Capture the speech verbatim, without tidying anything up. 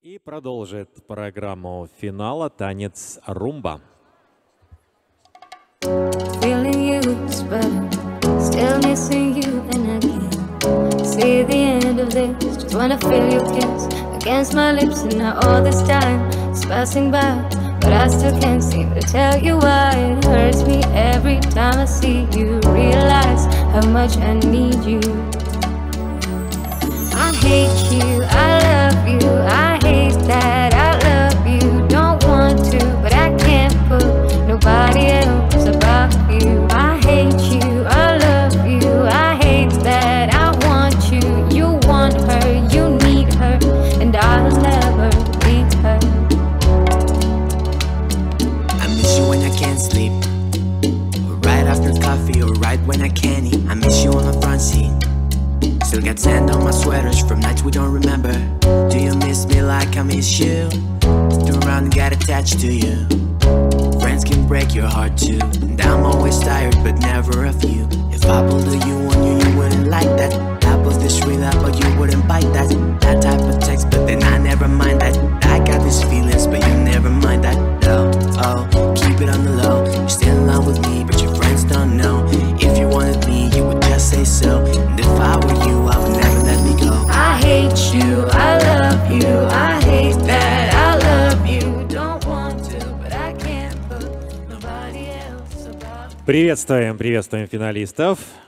И продолжит программу финала танец румба. See the end of this, just wanna feel your kiss against my lips, and now all this time is passing by, but I still can't seem to tell you why. It hurts me every time I see you, realize how much I need you. I hate you, I love you, I hate that I love you. Don't want to, but I can't put nobody else above you. I hate you, I love you, I hate that I want you. You want her, you need her, and I'll never leave her. I miss you when I can't sleep, or right after coffee, or right when I can't eat. I miss you on the front seat. Still got sand on my sweaters from nights we don't remember. Do you miss me like I miss you? Still around and got attached to you. Friends can break your heart too, and I'm always tired but never of you. If I pulled a you on you, you wouldn't like that. Apples this sweet up, but you wouldn't bite that. That type of text, but then I never mind that. I got these feelings, but you never mind that. No, oh, keep it on the low. You're still in love with me, but your friends don't know. If you wanted me, you would just say so. And if I were you, I would never let me go. I hate you, I love you, I hate that I love you. Don't want to, but I can't put nobody else above. Приветствуем, приветствуем финалистов.